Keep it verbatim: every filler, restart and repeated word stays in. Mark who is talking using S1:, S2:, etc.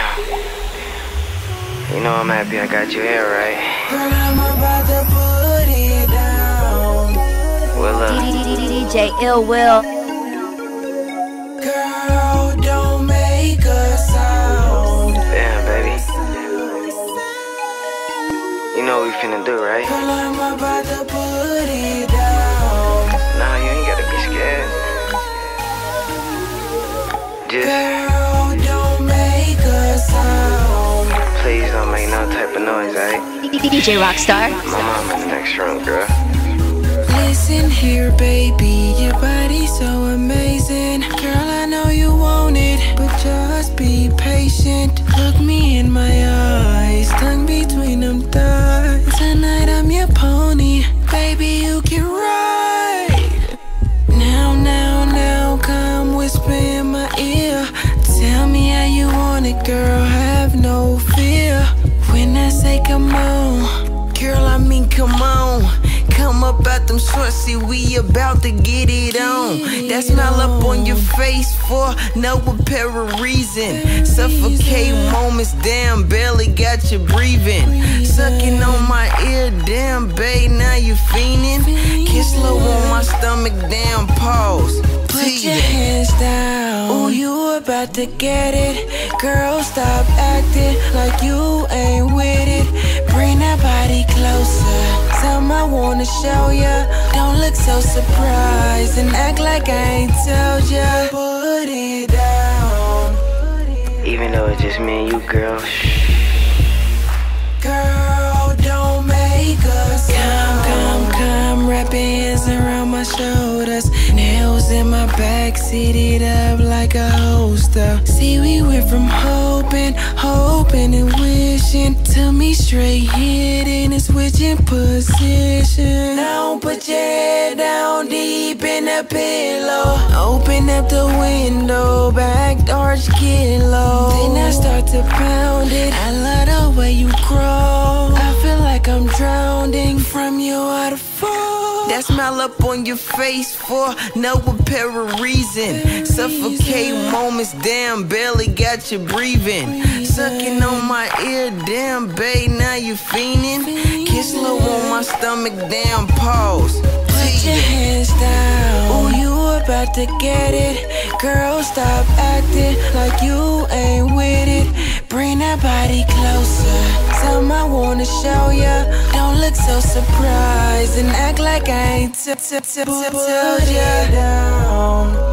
S1: You know I'm happy I got you here, right?
S2: Girl, I'm about to put it down.
S1: Well, uh,
S3: D J Ill Will.
S2: Girl, don't make a sound.
S1: Damn, baby. You know what we finna do, right?
S2: Girl, I'm about to put it down.
S1: Nah, you ain't gotta be scared. Just
S2: Girl, don't make a sound.
S1: please don't make no type of noise, alright?
S3: D J Rockstar.
S1: My mom in the next room, girl.
S2: Listen here, baby, your body's so amazing. Girl, I know you want it, but just be patient. Look me in my eyes, tongue between them thighs. Tonight I'm your pony, baby, you can ride. Now, now, now, come whisper in my ear. Tell me how you want it, girl, have no fear. When I say come on, girl, I mean come on. Come up out them shorts, see we about to get it on. That smile up on your face for no apparent reason. Suffocate moments, damn, barely got you breathing. Sucking on my ear, damn, babe, now you fiending. Kiss low on my stomach, damn, pause. Put your hands down. Ooh, you about to get it. Girl, stop acting like you ain't with it. Bring that body closer. Something I wanna show ya. Don't look so surprised and act like I ain't told ya. Put it down.
S1: Even though it's just me and you, girl.
S2: Girl, don't make us come, come, come. Wrap your hands around my shoulders. Nails in my back, seat it up like a holster. See, we went from hoping, hoping and wishing to me straight hitting and switching position. Now put your head down deep in the pillow. Open up the window, back arch, get low. Then I start to pound it. I love the way you grow. I feel like I'm drowning from your waterfall. That smile up on your face for no apparent reason. Suffocate moments, damn, barely got you breathing. Sucking on my ear, damn, babe, now you fiending. Kiss low on my stomach, damn, pause. Put your hands down. Ooh, you about to get it. Girl, stop acting like you ain't with it. Bring that body closer. Something I wanna show ya. Don't look so surprised and act like I ain't t- t- t- told ya. Down.